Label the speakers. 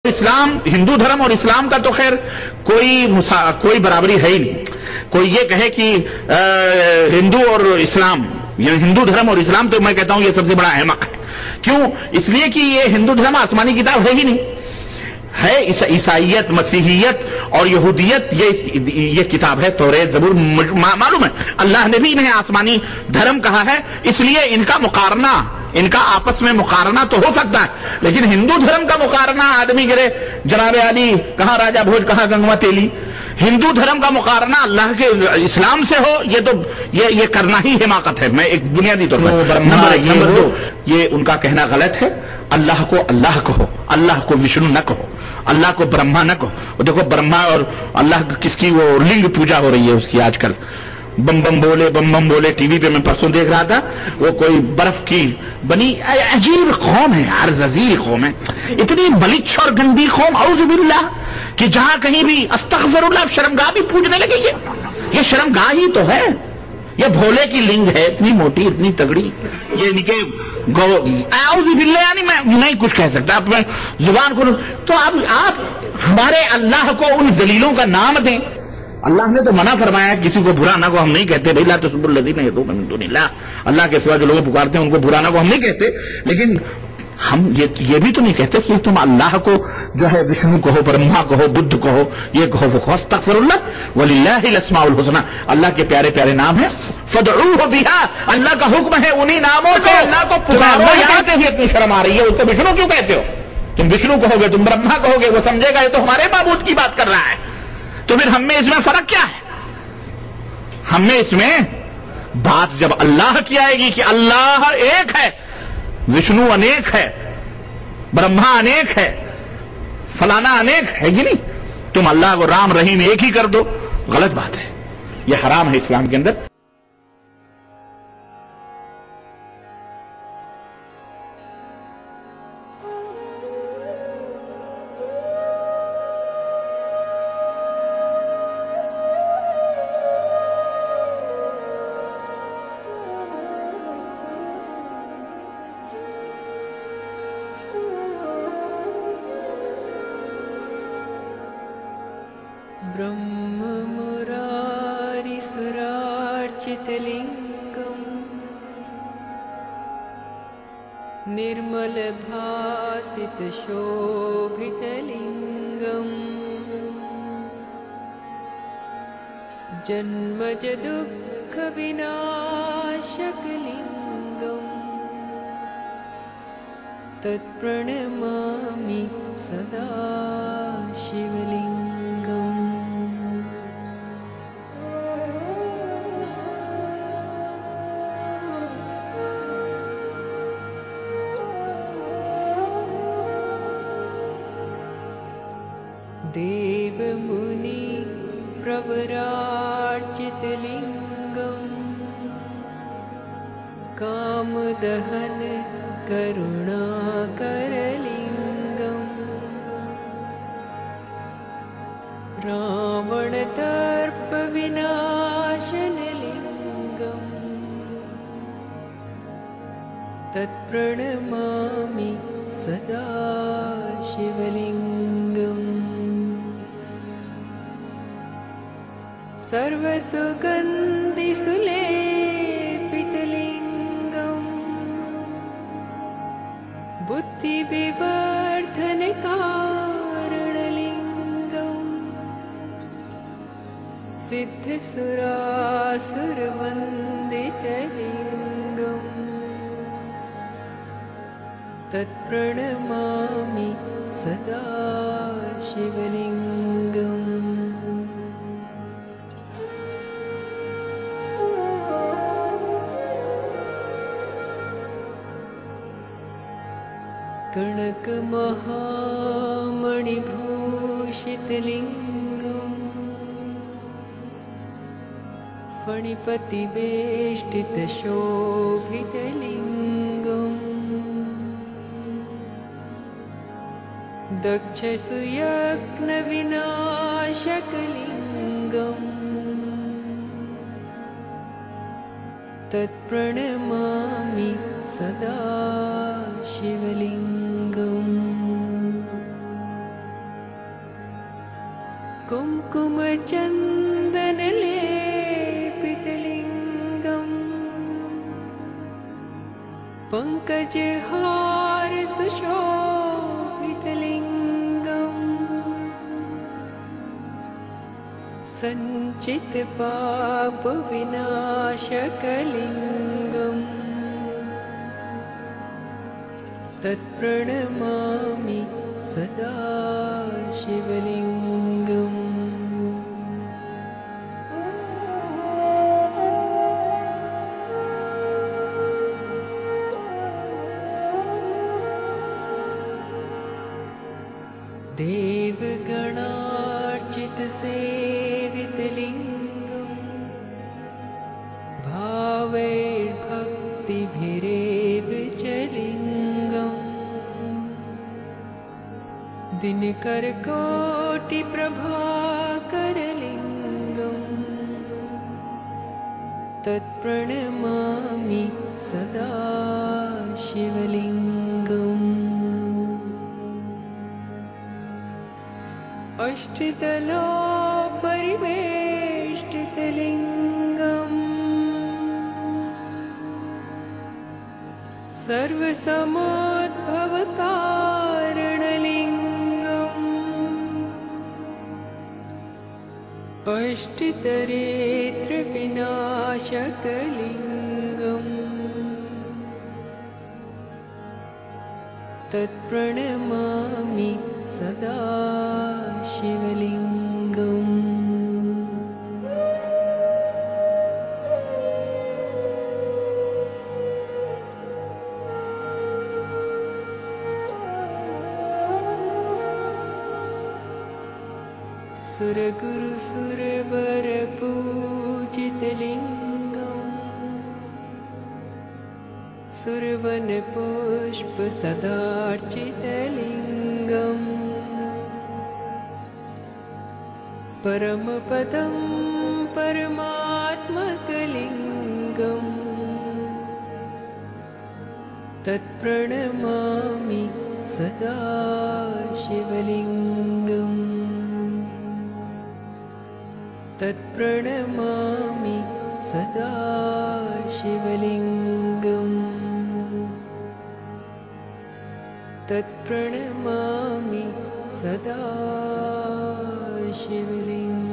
Speaker 1: اسلام، ہندو دھرم اور اسلام کا تو خیر کوئی برابری ہے ہی نہیں. کوئی یہ کہے کہ ہندو اور اسلام، یعنی ہندو دھرم اور اسلام، تو میں کہتا ہوں یہ سب سے بڑا احمق ہے. کیوں؟ اس لیے کہ یہ ہندو دھرم آسمانی کتاب ہے ہی نہیں. ہے عیسائیت، مسیحیت اور یہودیت، یہ کتاب ہے توریت، زبور. معلوم ہے اللہ نے بھی انہیں آسمانی دھرم کہا ہے. اس لیے ان کا مقارنہ، ان کا آپس میں مقارنہ تو ہو سکتا ہے، لیکن ہندو دھرم کا مقارنہ آدمی کرے جناب علی کہاں راجہ بھوج کہاں گنگوا تیلی، ہندو دھرم کا مقارنہ اللہ کے اسلام سے ہو، یہ کرنا ہی حماقت ہے. میں ایک بنیادی طور پر نمبر 2 یہ ان کا کہنا غلط ہے. اللہ کو اللہ کہو، اللہ کو وشنو نہ کہو، اللہ کو برہما نہ کہو. دیکھو برہما اور اللہ کس کی وہ لنگ پوجا ہو رہی ہے اس کی آج کل. بم بم بولے ٹی وی پہ میں پرسوں دیکھ رہا تھا، وہ کوئی برف کی بنی عجیب قوم ہے یار، عزیز قوم ہے، اتنی ملچ اور گندی قوم، اعوذ باللہ، کہ جہاں کہیں بھی استغفر اللہ شرمگاہ بھی پوجنے لگے. یہ شرمگاہ ہی تو ہے، یہ بھولے کی لنگ ہے، اتنی موٹی اتنی تگڑی. یہ ان کے اعوذ باللہ، یعنی میں نہیں کچھ کہہ سکتا اپنے زبان کو. تو آپ ہمارے اللہ کو ان ذلیلوں کا نام دیں. اللہ نے تو منع فرمایا کسی کو برا نہ کو. ہم نہیں کہتے بھائی لا تسبوا الذین یدعون من دون اللہ، اللہ کے سوا جو لوگ پکارتے ہیں ان کو برا نہ کو، ہم نہیں کہتے. لیکن ہم یہ بھی تو نہیں کہتے کہ تم اللہ کو جو ہے وشنو کہو، برہما کہو، بدھ کہو، یہ کہو وہ کہو. استغفر اللہ وللہ الاسماء الحسنی، اللہ کے پیارے پیارے نام ہیں. فدعوہ بہا، اللہ کا حکم ہے انہی ناموں سے اللہ کو پکارو. یہاں سے بھی اتنی شرم آ رہی ہے، اس کو وشنو کیوں کہتے ہو؟ تم وشنو کہو گے، تم برہما کہو گے، وہ سمجھے گا یہ تو ہمارے معبود کی بات کر رہا ہے. تو پھر ہم میں اس میں فرق کیا ہے؟ ہم میں اس میں بات جب اللہ کی آئے گی کہ اللہ ایک ہے، وشنو انیک ہے، برہما انیک ہے، فلانا انیک ہے کہ نہیں، تم اللہ کو رام رحیم ایک ہی کر دو، غلط بات ہے. یہ حرام ہے اسلام کے اندر.
Speaker 2: ब्रह्म मुरारि सुरार्चितलिङ्गम् निर्मल भासित शोभितलिङ्गम् जन्मज दुःख विनाशकलिङ्गम् तत्प्रणमामि सदा शिवलिङ्गम्. देव मुनि प्रवरार्चितलिङ्गम् कामदहन करुणाकरलिङ्गम् रावणदर्पविनाशनलिङ्गम् तत्प्रणमामि सदा शिवलिङ्गम्. सर्वसुगन्धिसुलेपितलिङ्गम् बुद्धिविवर्धनकारणलिङ्गम् सिद्धसुरासुरवन्दितलिङ्गम् तत्प्रणमामि सदा शिवलिङ्गम्. कनकमहामणिभूषितलिङ्गम् फणिपतिवेष्टितशोभितलिङ्गम् दक्षसुयज्ञविनाशकलिङ्गम् तत्प्रणमामि सदा शिवलिङ्गम्. कुङ्कुमचन्दनलेपितलिङ्गम् पङ्कजहार सुशोभितलिङ्गम् सञ्चितपापविनाशकलिङ्गम् तत्प्रणमामि सदा शिवलिङ्गम् देवगणार्चितसेवितलिङ्गम् भावैर्भक्तिभिरेव च लिङ्गम् दिनकरकोटिप्रभाकरलिङ्गम् तत्प्रणमामि सदा शिवलिङ्गम् अष्टदलोपरिवेष्टितलिङ्गम् सर्वसमोद्भवकारणलिङ्गम् अष्टतरेत्रविनाशकलिङ्गम् तत्प्रणमामि सदा शिवलिङ्गम् सुरगुरुसुरवरपूजितलिङ्गम् सुरवनपुष्पसदार्चितलिङ्गम् परमपदं परमात्मकलिङ्गम् तत्प्रणमामि सदा शिवलिङ्गम् तत्प्रणमामि सदा शिवलिङ्गम् तत्प्रणमामि सदा शिवलिङ्गम्